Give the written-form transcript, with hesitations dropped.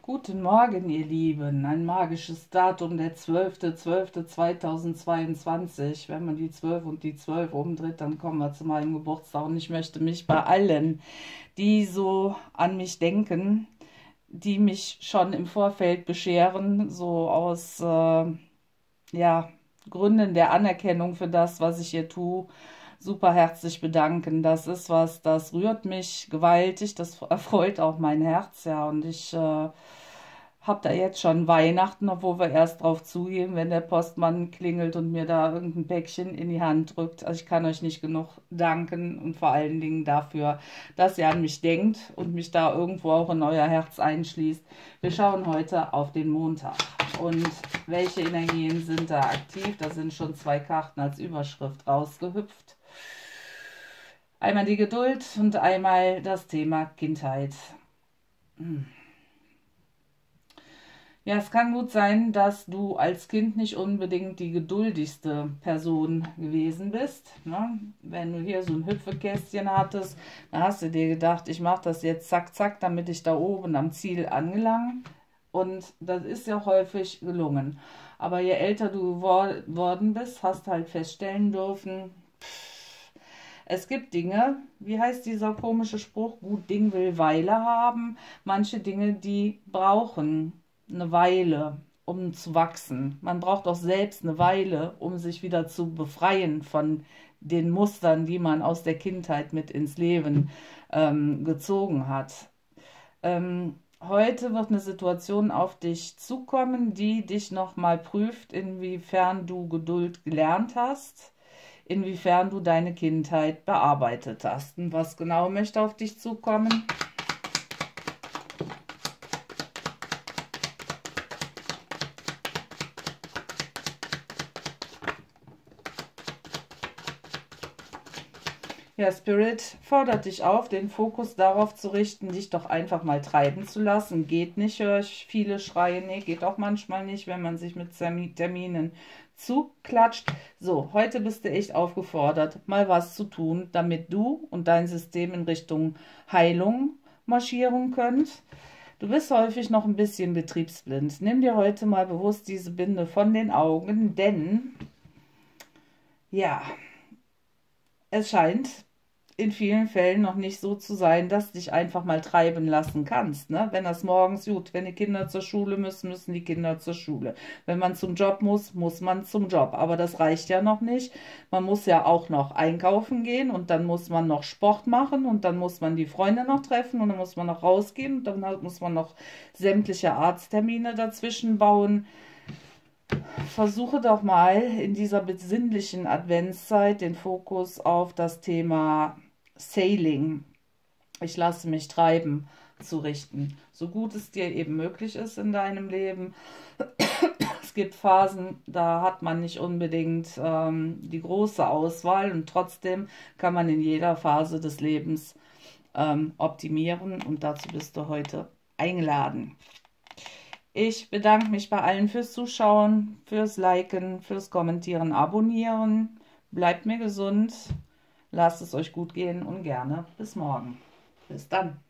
Guten Morgen, ihr Lieben. Ein magisches Datum, der 12.12.2022. Wenn man die 12 und die 12 umdreht, dann kommen wir zu meinem Geburtstag. Und ich möchte mich bei allen, die so an mich denken, die mich schon im Vorfeld bescheren, so aus ja, Gründen der Anerkennung für das, was ich hier tue, super herzlich bedanken. Das ist was, das rührt mich gewaltig, das erfreut auch mein Herz, ja, und ich habe da jetzt schon Weihnachten, obwohl wir erst drauf zugehen, wenn der Postmann klingelt und mir da irgendein Päckchen in die Hand drückt. Also ich kann euch nicht genug danken und vor allen Dingen dafür, dass ihr an mich denkt und mich da irgendwo auch in euer Herz einschließt. Wir schauen heute auf den Montag. Und welche Energien sind da aktiv? Da sind schon zwei Karten als Überschrift rausgehüpft. Einmal die Geduld und einmal das Thema Kindheit. Ja, es kann gut sein, dass du als Kind nicht unbedingt die geduldigste Person gewesen bist. Ne? Wenn du hier so ein Hüpfekästchen hattest, dann hast du dir gedacht, ich mache das jetzt zack, zack, damit ich da oben am Ziel angelange. Und das ist ja häufig gelungen. Aber je älter du geworden bist, hast halt feststellen dürfen, es gibt Dinge, wie heißt dieser komische Spruch, gut Ding will Weile haben. Manche Dinge, die brauchen eine Weile, um zu wachsen. Man braucht auch selbst eine Weile, um sich wieder zu befreien von den Mustern, die man aus der Kindheit mit ins Leben gezogen hat. Heute wird eine Situation auf dich zukommen, die dich nochmal prüft, inwiefern du Geduld gelernt hast, inwiefern du deine Kindheit bearbeitet hast. Und was genau möchte auf dich zukommen? Ja, Spirit fordert dich auf, den Fokus darauf zu richten, dich doch einfach mal treiben zu lassen. Geht nicht, höre ich viele schreien. Nee, geht auch manchmal nicht, wenn man sich mit Terminen zuklatscht. So, heute bist du echt aufgefordert, mal was zu tun, damit du und dein System in Richtung Heilung marschieren könnt. Du bist häufig noch ein bisschen betriebsblind. Nimm dir heute mal bewusst diese Binde von den Augen, denn ja, es scheint in vielen Fällen noch nicht so zu sein, dass du dich einfach mal treiben lassen kannst. Ne? Wenn das morgens, gut, wenn die Kinder zur Schule müssen, müssen die Kinder zur Schule. Wenn man zum Job muss, muss man zum Job. Aber das reicht ja noch nicht. Man muss ja auch noch einkaufen gehen und dann muss man noch Sport machen und dann muss man die Freunde noch treffen und dann muss man noch rausgehen und dann muss man noch sämtliche Arzttermine dazwischen bauen. Versuche doch mal in dieser besinnlichen Adventszeit den Fokus auf das Thema Sailing, ich lasse mich treiben, zu richten. So gut es dir eben möglich ist in deinem Leben. Es gibt Phasen, da hat man nicht unbedingt die große Auswahl und trotzdem kann man in jeder Phase des Lebens optimieren und dazu bist du heute eingeladen. Ich bedanke mich bei allen fürs Zuschauen, fürs Liken, fürs Kommentieren, Abonnieren. Bleibt mir gesund, lasst es euch gut gehen und gerne bis morgen. Bis dann.